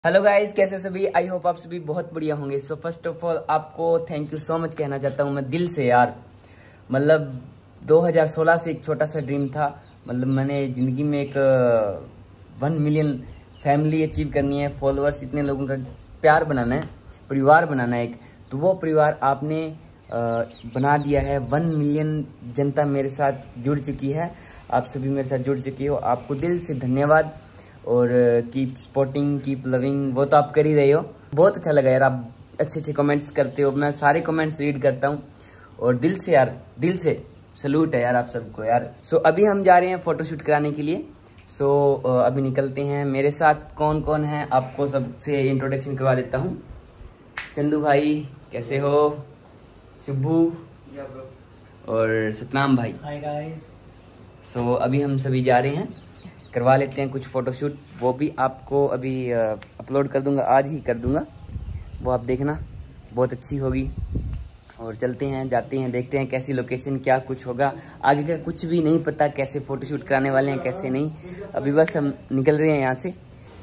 Hello guys, कैसे हो सभी। आई होप आप सभी बहुत बढ़िया होंगे। सो फर्स्ट ऑफ ऑल आपको थैंक यू सो मच कहना चाहता हूँ मैं दिल से यार। मतलब 2016 से एक छोटा सा ड्रीम था। मतलब मैंने ज़िंदगी में एक 1 मिलियन फैमिली अचीव करनी है, फॉलोअर्स, इतने लोगों का प्यार बनाना है, परिवार बनाना है एक। तो वो परिवार आपने बना दिया है। 1 मिलियन जनता मेरे साथ जुड़ चुकी है, आप सभी मेरे साथ जुड़ चुकी हो। आपको दिल से धन्यवाद। और कीप सपोर्टिंग, कीप लविंग, वो तो आप कर ही रहे हो। बहुत अच्छा लगा यार, आप अच्छे अच्छे कमेंट्स करते हो। मैं सारे कमेंट्स रीड करता हूँ और दिल से यार, दिल से सलूट है यार आप सबको यार। सो अभी हम जा रहे हैं फोटोशूट कराने के लिए। सो अभी निकलते हैं। मेरे साथ कौन कौन है आपको सबसे इंट्रोडक्शन करवा देता हूँ। चंदू भाई कैसे हो, शुभू और सतनाम भाई। Hi guys. सो अभी हम सभी जा रहे हैं, करवा लेते हैं कुछ फ़ोटोशूट। वो भी आपको अभी अपलोड कर दूंगा, आज ही कर दूंगा, वो आप देखना, बहुत अच्छी होगी। और चलते हैं, जाते हैं, देखते हैं कैसी लोकेशन, क्या कुछ होगा आगे का कुछ भी नहीं पता, कैसे फ़ोटोशूट कराने वाले हैं कैसे नहीं। अभी बस हम निकल रहे हैं यहाँ से।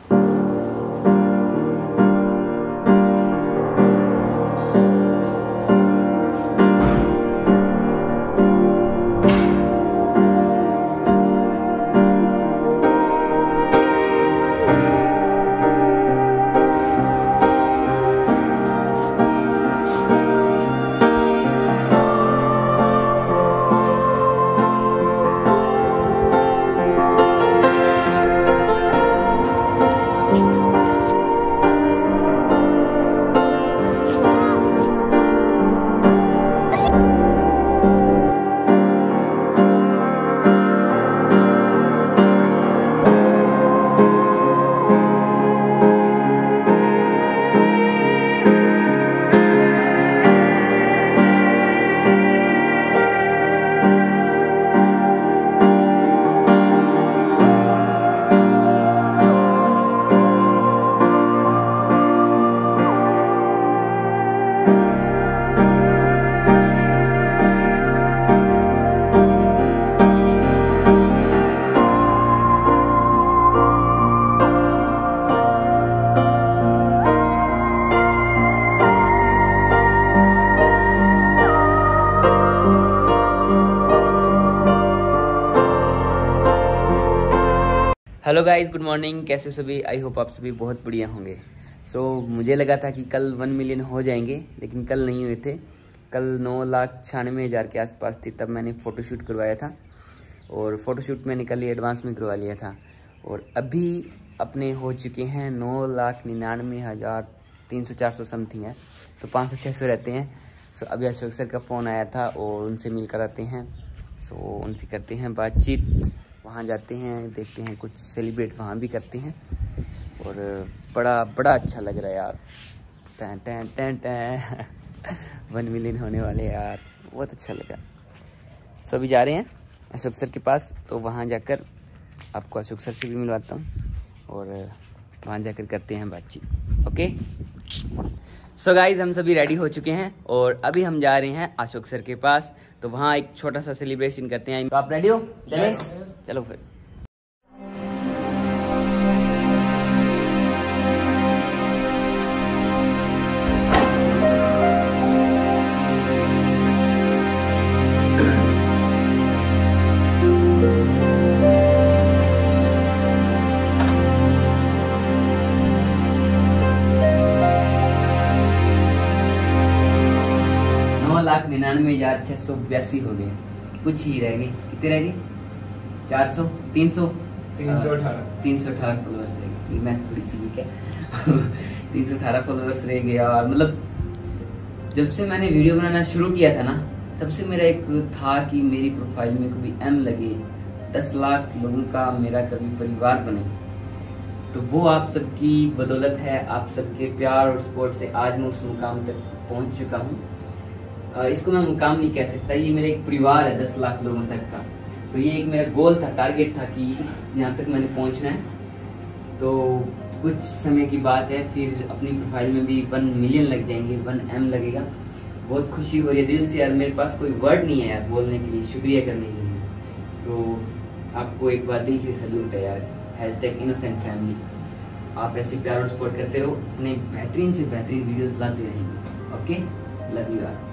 हेलो गाइस, गुड मॉर्निंग, कैसे सभी। आई होप आप सभी बहुत बढ़िया होंगे। सो मुझे लगा था कि कल 1 मिलियन हो जाएंगे, लेकिन कल नहीं हुए थे। कल 9,96,000 के आसपास थी, तब मैंने फ़ोटोशूट करवाया था। और फ़ोटोशूट मैंने कल ही एडवांस में करवा लिया था। और अभी अपने हो चुके हैं 9,99,300-400 समथिंग है, तो 500-600 रहते हैं। सो अभी अशोक सर का फ़ोन आया था और उनसे मिल कर आते हैं। सो उनसे करते हैं बातचीत, वहाँ जाते हैं, देखते हैं, कुछ सेलिब्रेट वहाँ भी करते हैं। और बड़ा अच्छा लग रहा है यार। टैं टैं टैं टैं 1 मिलियन होने वाले यार, बहुत अच्छा लगा। सभी जा रहे हैं अशोक सर के पास, तो वहाँ जाकर आपको अशोक सर से भी मिलवाता हूँ और वहाँ जाकर करते हैं बातचीत। ओके, सो गाइज हम सभी रेडी हो चुके हैं और अभी हम जा रहे हैं अशोक सर के पास, तो वहाँ एक छोटा सा सेलिब्रेशन करते हैं। तो आप रेडी हो? चलें? चलो फिर। लाख 99,682 हो गए, कुछ ही रह गए। कितने रह गए? 400, 318 फॉलोअर्स रह गए। मैं थोड़ी सी वीक है 318 फॉलोअर्स रह गए यार। मतलब जब से मैंने वीडियो बनाना शुरू किया था ना, तब से मेरा एक था कि मेरी प्रोफाइल में कभी M लगे, 10 लाख लोगों का मेरा कभी परिवार बने। तो वो आप सबकी बदौलत है, आप सबके प्यार और सपोर्ट से आज मैं उस मुकाम तक पहुंच चुका हूँ। इसको मैं मुकाम नहीं कह सकता, ये मेरा एक परिवार है 10 लाख लोगों तक का। तो ये एक मेरा गोल था, टारगेट था कि यहाँ तक मैंने पहुँचना है। तो कुछ समय की बात है, फिर अपनी प्रोफाइल में भी 1 मिलियन लग जाएंगे, 1 M लगेगा। बहुत खुशी हो रही है दिल से यार। मेरे पास कोई वर्ड नहीं है यार बोलने के लिए, शुक्रिया करने के लिए। सो आपको एक बार दिल से सैल्यूट है यार। #innocent family। आप ऐसे प्यार और सपोर्ट करते रहो, अपने बेहतरीन से बेहतरीन वीडियोस लाते रहेंगे। ओके, लव यू यार।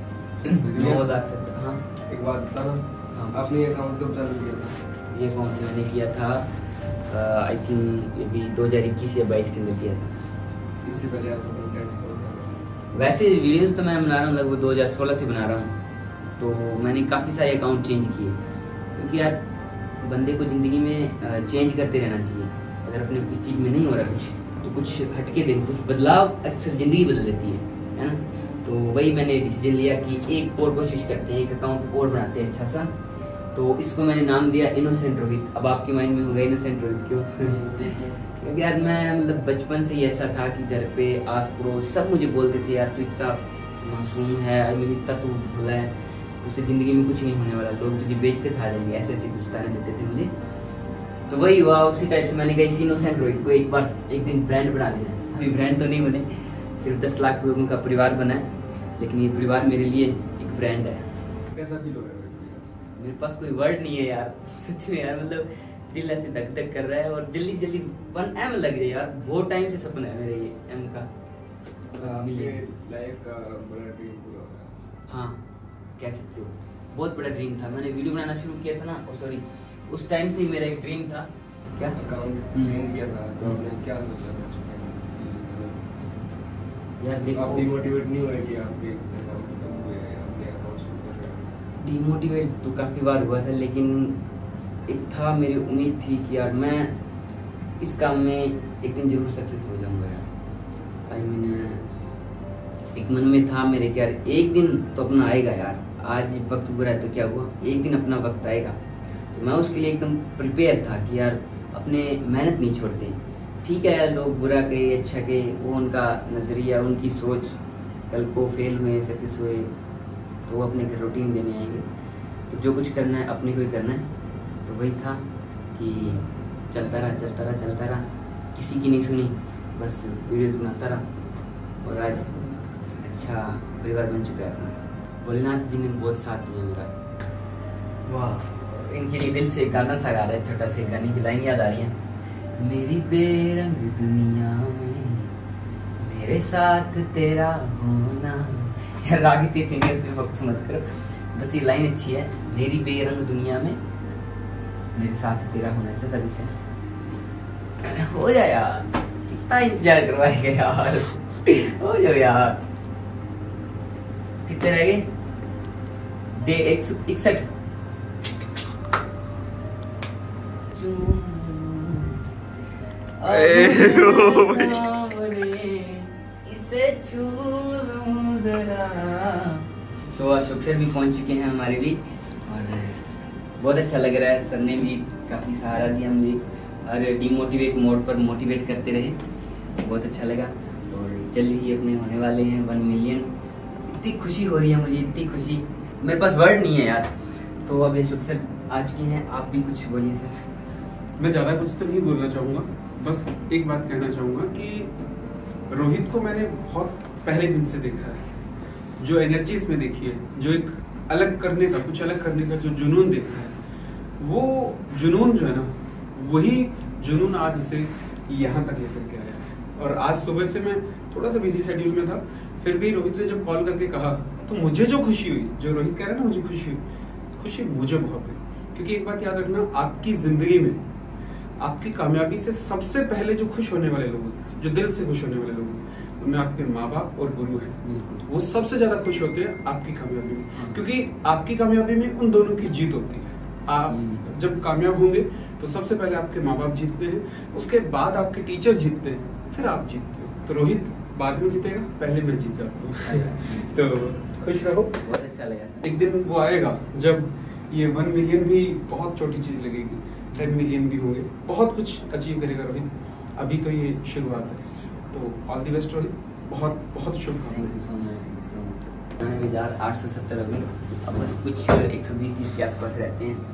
हाँ एक बात बता ना, हाँ, आपने ये अकाउंट कब चालू किया था? ये अकाउंट मैंने किया था आई थिंक ये भी 2021 या 22 के अंदर किया था। इससे पहले आपका कंटेंट कौन सा? वैसे वीडियोस तो मैं बना रहा हूँ लगभग 2016 से बना रहा हूँ, तो मैंने काफ़ी सारे अकाउंट चेंज किए, क्योंकि यार बंदे को ज़िंदगी में चेंज करते रहना चाहिए। अगर अपने इस चीज़ में नहीं हो रहा कुछ, तो कुछ हटके देखो, कुछ बदलाव अक्सर ज़िंदगी बदल देती है ना। तो वही मैंने डिसीजन लिया कि एक और कोशिश करते हैं, एक अकाउंट और बनाते हैं अच्छा सा। तो इसको मैंने नाम दिया इनोसेंट रोहित। अब आपके माइंड में होगा इनोसेंट रोहित क्यों? क्योंकि यार मैं मतलब बचपन से ही ऐसा था कि घर पे आस पड़ोस सब मुझे बोलते थे यार तू इतना मासूम है, इतना तू भोला है, तुझसे ज़िंदगी में कुछ नहीं होने वाला, लोग तुझे बेच के खा जाएंगे, ऐसे ऐसे कुछ ताने देते थे मुझे। तो वही हुआ, उसी टाइप से मैंने कहा इसी इनोसेंट रोहित को एक दिन ब्रांड बना देना है। अभी ब्रांड तो नहीं बने, सिर्फ 10 लाख लोगों का परिवार बना है, लेकिन ये परिवार मेरे लिए एक ब्रांड है। कैसा फील हो रहा है? मेरे पास कोई वर्ड नहीं है यार, सच में यार, मतलब दिल ऐसे धक धक कर रहा है और जल्दी से जल्दी 1 M लग जाए यार। बहुत टाइम से सपना है मेरा ये M का मिले। लाइफ का बड़ा ड्रीम पूरा हो गया। हाँ कह सकते हो, बहुत बड़ा ड्रीम था। मैंने वीडियो बनाना शुरू किया था ना, सॉरी उस टाइम से ही मेरा एक ड्रीम था। क्या अकाउंट चेंज किया था तो आपने क्या सोचा था? यार देखो, आप डिमोटिवेट नहीं हुए कि आपके अकाउंट कम हुए, आपने अकाउंट शुरू कर रहे हैं? डिमोटिवेट तो काफ़ी बार हुआ था, लेकिन एक था, मेरी उम्मीद थी कि यार मैं इस काम में एक दिन जरूर सक्सेस हो जाऊंगा यार। आई मीन एक मन में था मेरे कि यार एक दिन तो अपना आएगा यार, आज वक्त बुरा है तो क्या हुआ, एक दिन अपना वक्त आएगा। तो मैं उसके लिए एकदम प्रिपेयर था कि यार अपने मेहनत नहीं छोड़ते। ठीक है यार, लोग बुरा कहे अच्छा कहे, वो उनका नज़रिया, उनकी सोच, कल को फेल हुए सक्सेस हुए तो वो अपने घर रोटी नहीं देने आएंगे। तो जो कुछ करना है अपने को ही करना है। तो वही था कि चलता रहा, किसी की नहीं सुनी, बस वीडियो बनाता रहा और आज अच्छा परिवार बन चुका है अपना। भोलेनाथ जी ने बहुत साथ दिया मेरा। वाह, इनके लिए दिल से एक गाना सा गा रहा है, छोटा सा गाने की लाइन याद आ रही है। मेरी बेरंग दुनिया में मेरे साथ तेरा होना। यार राग इतनी अच्छी नहीं है, उसमें फोकस मत करो, बस ये लाइन अच्छी है। मेरी बेरंग दुनिया में मेरे साथ तेरा होना, ऐसा सब कुछ है। हो जाए यार, कितना इंतजार करवाएगा यार, हो जाओ यार। कितने रह गए? डे 161। सो अशोक सर भी पहुंच चुके हैं हमारे बीच और बहुत अच्छा लग रहा है। सर ने भी काफ़ी सहारा दिया मुझे और डिमोटिवेट मोड पर मोटिवेट करते रहे, बहुत अच्छा लगा। और जल्दी ही अपने होने वाले हैं 1 मिलियन। इतनी खुशी हो रही है मुझे, इतनी खुशी, मेरे पास वर्ड नहीं है यार। तो अब अशोक सर आ चुके हैं, आप भी कुछ बोलिए सर। मैं ज़्यादा कुछ तो नहीं बोलना चाहूँगा, बस एक बात कहना चाहूँगा कि रोहित को मैंने बहुत पहले दिन से देखा है। जो एनर्जी इसमें देखी है, जो एक अलग करने का, कुछ अलग करने का जो जुनून देखा है, वो जुनून जो है ना, वही जुनून आज इसे यहाँ तक लेकर के आया है। और आज सुबह से मैं थोड़ा सा बिजी शेड्यूल में था, फिर भी रोहित ने जब कॉल करके कहा तो मुझे जो खुशी हुई, जो रोहित कह रहा है ना मुझे खुशी हुई, खुशी मुझे बहुत हुई। क्योंकि एक बात याद रखना, आपकी जिंदगी में आपकी कामयाबी से सबसे पहले जो खुश होने वाले लोग, जो दिल से खुश होने वाले लोग, उनमें आपके माँ बाप और गुरु हैं। वो सबसे ज्यादा खुश होते हैं आपकी कामयाबी में, क्योंकि आपकी कामयाबी में उन दोनों की जीत होती है। आप जब कामयाब होंगे तो सबसे पहले आपके माँ बाप जीतते हैं, उसके बाद आपके टीचर जीतते हैं, फिर आप जीतते हो। तो रोहित बाद में जीतेगा, पहले मैं जीत जाता हूँ। तो खुश रहो, बहुत अच्छा लगा। एक दिन वो आएगा जब ये 1 मिलियन भी बहुत छोटी चीज लगेगी, 10 मिलियन भी होंगे, बहुत कुछ अचीव करेगा रोहित। अभी तो ये शुरुआत है, तो ऑल द बेस्ट रोहित, बहुत बहुत शुभकामनाएं। Thank you so much, thank you so much. मैंने भी 870 हो गए, अब बस कुछ 120-30 के आसपास रहते हैं।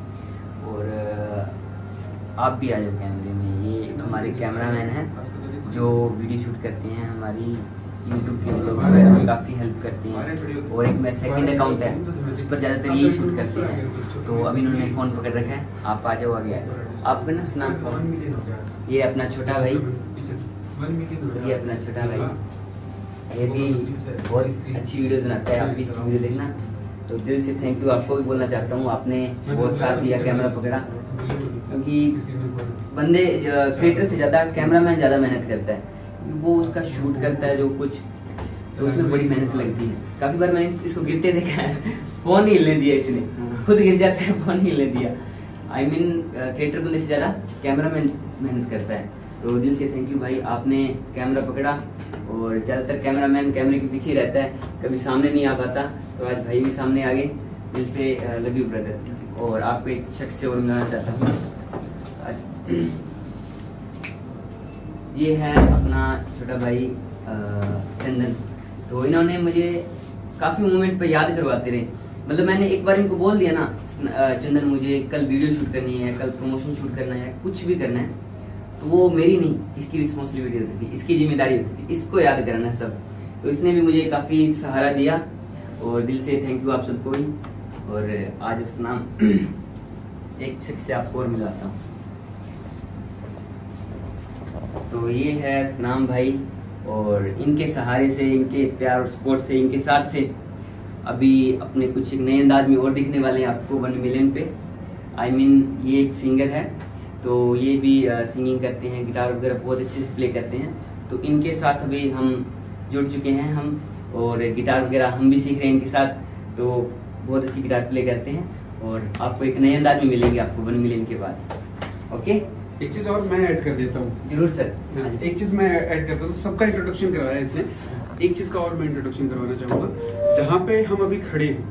और आप भी आ जाओ कैमरे में। ये हमारे कैमरामैन हैं जो वीडियो शूट करते हैं, हमारी यूट्यूब के ब्लॉग्स में काफ़ी हेल्प करते हैं। और एक मेरा सेकंड अकाउंट है, उस पर ज़्यादातर ये शूट करते हैं। तो अभी इन्होंने फ़ोन पकड़ रखा है, आप आ जाओ, आगे आ जाओ। आपका ना नाम, ये अपना छोटा भाई 1 मिलियन। ये अपना छोटा भाई, ये भी बहुत अच्छी वीडियोस बनाता है, आप भी इसकी वीडियो देखना। तो दिल से थैंक यू आपको भी बोलना चाहता हूँ, आपने बहुत साथ दिया, कैमरा पकड़ा। क्योंकि बंदे क्रिएटर से ज़्यादा कैमरामैन ज़्यादा मेहनत करता है, वो उसका शूट करता है जो कुछ, तो उसमें बड़ी मेहनत लगती है। काफ़ी बार मैंने इसको गिरते देखा है, फ़ोन ही हिलने दिया इसने, खुद गिर जाता है, फ़ोन ही हिलने दिया। आई मीन क्रिएटर बंदे से ज़्यादा कैमरामैन मेहनत करता है। तो दिल से थैंक यू भाई, आपने कैमरा पकड़ा। और ज़्यादातर कैमरामैन कैमरे के पीछे ही रहता है, कभी सामने नहीं आ पाता, तो आज भाई भी सामने आ गए। दिल से लव यू ब्रदर। और आपको एक शख्स से और मिलाना चाहता हूँ आज। ये है अपना छोटा भाई चंदन। तो इन्होंने मुझे काफ़ी मोमेंट पे याद करवाते रहे। मतलब मैंने एक बार इनको बोल दिया ना, चंदन मुझे कल वीडियो शूट करनी है, कल प्रमोशन शूट करना है, कुछ भी करना है, तो वो मेरी नहीं, इसकी रिस्पॉन्सिबिलिटी होती थी, इसकी जिम्मेदारी होती थी, इसको याद करना है सब। तो इसने भी मुझे काफ़ी सहारा दिया और दिल से थैंक यू आप सबको ही। और आज उस नाम एक शख्स से आपको और मिलाता हूँ। तो ये है सनाम भाई, और इनके सहारे से, इनके प्यार और सपोर्ट से, इनके साथ से अभी अपने कुछ एक नए अंदाज में और दिखने वाले हैं आपको 1 मिलियन पे। आई मीन ये एक सिंगर है, तो ये भी सिंगिंग करते हैं, गिटार वगैरह बहुत अच्छे से प्ले करते हैं। तो इनके साथ अभी हम जुड़ चुके हैं हम, और गिटार वगैरह हम भी सीख रहे हैं इनके साथ। तो बहुत अच्छी गिटार प्ले करते हैं, और आपको एक नए अंदाज में मिलेंगे आपको 1 मिलियन के बाद। ओके, एक चीज और मैं ऐड कर देता हूँ। जरूर सर। एक चीज मैं ऐड करता हूँ, सबका इंट्रोडक्शन करवाया है इसने, एक चीज का और मैं इंट्रोडक्शन करवाना चाहूंगा। जहाँ पे हम अभी खड़े हैं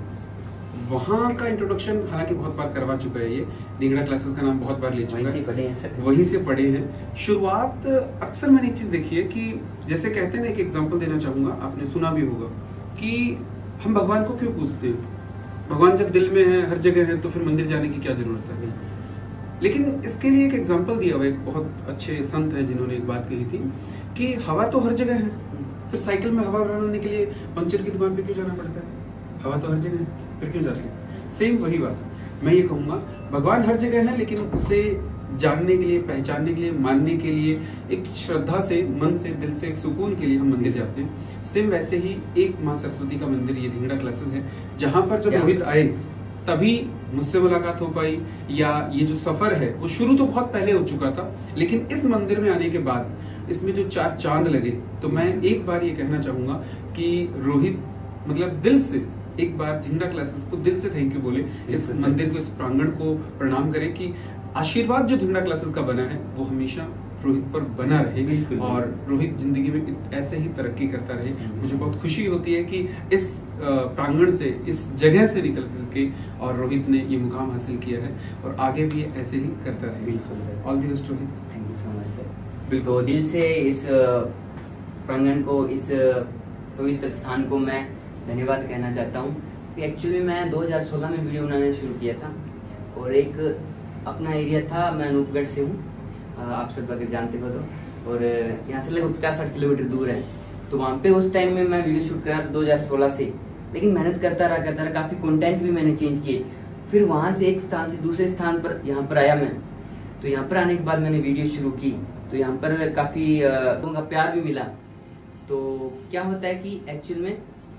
वहाँ का इंट्रोडक्शन हालांकि बहुत बार करवा चुका है, ये धिंगड़ा क्लासेस का नाम बहुत बार ले चुका है, वहीं से पढ़े हैं। शुरुआत अक्सर मैंने एक चीज देखी है कि जैसे कहते हैं ना, एक एग्जांपल देना चाहूंगा, आपने सुना भी होगा कि हम भगवान को क्यों पूजते हैं। भगवान जब दिल में है, हर जगह है, तो फिर मंदिर जाने की क्या जरूरत है। लेकिन इसके लिए एक एग्जाम्पल दिया हुआ एक बहुत अच्छे संत है जिन्होंने एक बात कही थी कि हवा तो हर जगह है, फिर साइकिल में हवा भरने के लिए पंचर की दुकान पे क्यों जाना पड़ता है। हवा तो हर जगह है, फिर क्यों जाते हैं। सेम वही बात मैं ये कहूँगा, भगवान हर जगह है, लेकिन उसे जानने के लिए, पहचानने के लिए, मानने के लिए, एक श्रद्धा से, मन से, दिल से, एक सुकून के लिए हम मंदिर जाते हैं। सेम वैसे ही एक माँ सरस्वती का मंदिर ये धिंगड़ा क्लासेस है, जहाँ पर जब रोहित आए तभी मुझसे मुलाकात हो पाई, या ये जो सफर है वो शुरू तो बहुत पहले हो चुका था, लेकिन इस मंदिर में आने के बाद इसमें जो 4 चांद लगे। तो मैं एक बार ये कहना चाहूंगा कि रोहित मतलब दिल से एक बार धिंगड़ा क्लासेस को दिल से थैंक यू बोले, इस मंदिर को, इस प्रांगण को प्रणाम करे कि आशीर्वाद जो धिंगड़ा क्लासेस का बना है वो हमेशा रोहित पर बना रहे, और रोहित जिंदगी में ऐसे ही तरक्की करता रहे। मुझे बहुत खुशी होती है कि इस प्रांगण से, इस जगह से निकल करके और रोहित ने ये मुकाम हासिल किया है, और आगे भी ऐसे ही करता रहे। बिल्कुल sir, all the best Rohit. Thank you so much sir. तो दिल से इस प्रांगण को, इस पवित्र स्थान को मैं धन्यवाद कहना चाहता हूँ कि एक्चुअली मैं 2016 में वीडियो बनाना शुरू किया था, और एक अपना एरिया था, मैं अनूपगढ़ से हूँ, आप सब अगर जानते हो तो, और यहाँ से लगभग 50-60 किलोमीटर दूर है। तो वहाँ पे उस टाइम में मैं वीडियो शूट करा था 2016 से, लेकिन मेहनत करता रहा, काफ़ी कंटेंट भी मैंने चेंज किए। फिर वहाँ से एक स्थान से दूसरे स्थान पर यहाँ पर आया मैं। तो यहाँ पर आने के बाद मैंने वीडियो शुरू की, तो यहाँ पर काफ़ी लोगों का प्यार भी मिला। तो क्या होता है कि एक्चुअल में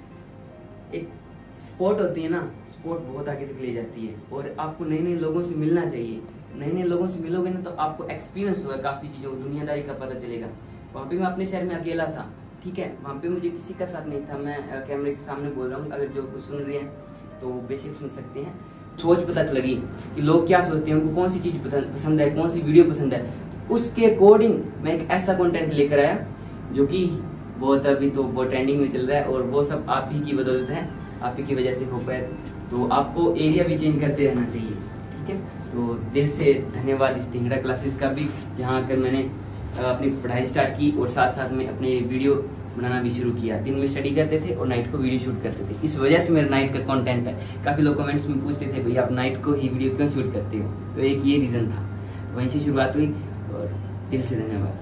एक स्पोर्ट होती है ना, स्पोर्ट बहुत आगे तक ले जाती है, और आपको नए नए लोगों से मिलना चाहिए। नए नए लोगों से मिलोगे ना तो आपको एक्सपीरियंस होगा, काफ़ी चीज़ों को, दुनियादारी का पता चलेगा। वहाँ पे मैं अपने शहर में अकेला था, ठीक है, वहाँ पे मुझे किसी का साथ नहीं था। मैं कैमरे के सामने बोल रहा हूँ, अगर जो कुछ सुन रहे हैं तो बेशक सुन सकते हैं। सोच पता लगी कि लोग क्या सोचते हैं, उनको कौन सी चीज़ पसंद है, कौन सी वीडियो पसंद है, उसके अकॉर्डिंग मैं एक ऐसा कंटेंट लेकर आया जो कि बहुत अभी तो बहुत ट्रेंडिंग में चल रहा है, और वो सब आप ही की बदौलत है, आप ही की वजह से हो पाए। तो आपको एरिया भी चेंज करते रहना चाहिए, ठीक है। तो दिल से धन्यवाद इस धिंगड़ा क्लासेस का भी, जहाँ आकर मैंने अपनी पढ़ाई स्टार्ट की, और साथ साथ में अपने वीडियो बनाना भी शुरू किया। दिन में स्टडी करते थे और नाइट को वीडियो शूट करते थे, इस वजह से मेरा नाइट का कंटेंट है। काफ़ी लोग कमेंट्स में पूछते थे भैया आप नाइट को ही वीडियो क्यों शूट करते हो, तो एक ये रीज़न था, वहीं से शुरुआत हुई, और दिल से धन्यवाद।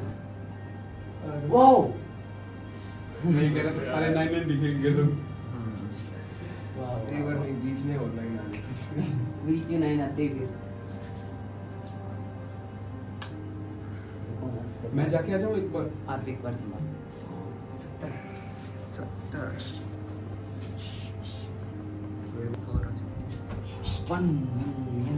वाओ, मैं कह रहा था सारे 9 दिखेंगे तो एक बार बीच में और लाइन आ गई, बीच में 9 आते फिर चल। मैं जाके आ जाऊँ एक बार? आप एक बार संभाल। 70 1 मिलियन।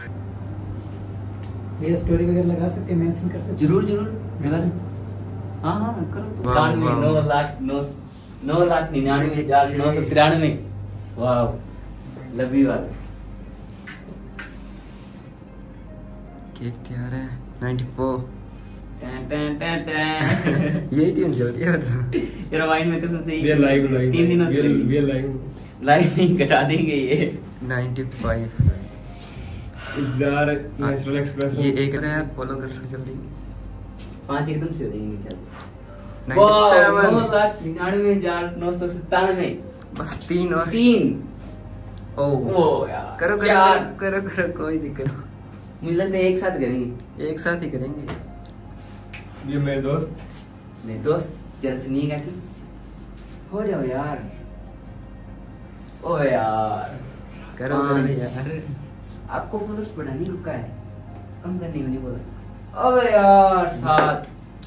भैया स्टोरी वगैरह लगा सकते हैं, मेंशन कर सकते हैं। जरूर जरूर। हाँ हाँ करो तो। 9,99,993। वाह लव यू ऑल। केक तैयार है 94। टन टन टन टन। यही ट्यून चलती है बता। यार माइंड में कसम से We are live 3 दिनों से We are live। लाइव नहीं कटा देंगे ये। 95। यार नेचुरल एक्सप्रेशन। ये एक है, फॉलो कर लो जल्दी। 5 एकदम से हो जाएंगे क्या? 97। 9,99,997। बस 3 और 3। ओ यार करो करो 4। करो करो कोई दिक्कत नहीं। मुझे लगता है एक साथ करेंगे। एक साथ ही करेंगे। ये मेरे दोस्त। मेरे दोस्त जरा सुनिएगा कि हो जाओ यार। ओ यार करो पाँच। करो यार। आपको फॉलोअर्स बढ़ाने को क्या है, कम करने को नहीं बोला। अबे यार 7।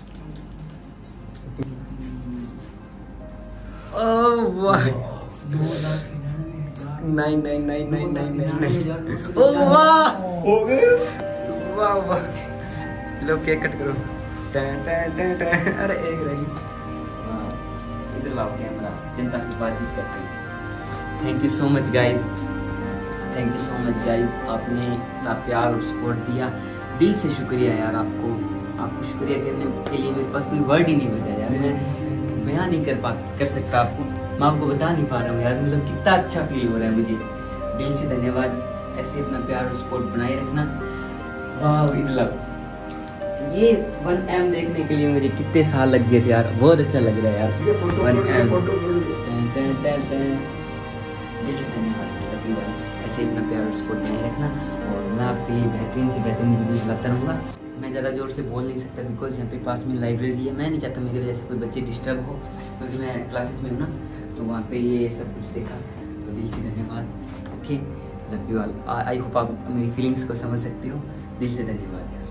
ओ वाह 9,99,900। 9999999। ओ वाह हो गए। वाह वाह। लो केक कट करो। टन टन टन टन। अरे एक रह गई। हाँ, इधर लाओ कैमरा, जनता से बातचीत करते हैं। Thank you so much guys, thank you so much guys. आपने इतना प्यार और सपोर्ट दिया, दिल से शुक्रिया यार। आपको शुक्रिया करने के लिए मेरे पास कोई वर्ड ही नहीं बचा यार। मैं बयान नहीं कर सकता आपको, मैं आपको बता नहीं पा रहा हूँ यार। मतलब कितना अच्छा फील हो रहा है मुझे, दिल से धन्यवाद। ऐसे अपना प्यार और सपोर्ट बनाए रखना। वाह मतलब ये 1M देखने के लिए मुझे कितने साल लग गए थे यार। बहुत अच्छा लग रहा है यार 1M। दिल से धन्यवाद। ऐसे अपना प्यार और सपोर्ट बनाए रखना, और मैं आपके लिए बेहतरीन से बेहतरीन वीडियोस लाता रहूँगा। मैं ज़्यादा जोर से बोल नहीं सकता बिकॉज यहाँ पे पास में लाइब्रेरी है। मैं नहीं चाहता मेरी वजह से कोई बच्चे डिस्टर्ब हो, क्योंकि मैं क्लासेस में हूँ ना, तो वहाँ पे ये सब कुछ देखा। तो दिल से धन्यवाद। Okay love you all. I hope आप मेरी फीलिंग्स को समझ सकते हो। दिल से धन्यवाद यार।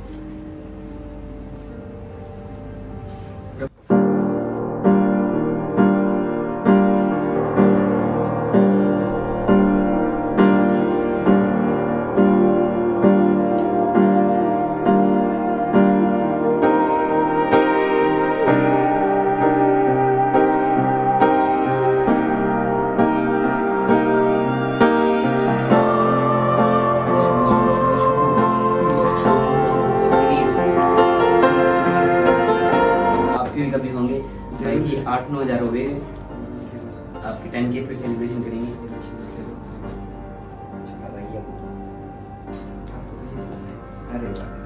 कभी होंगे कि 8-9 हज़ार हो गए। आपके 10K पे सेलिब्रेशन करेंगे। अरे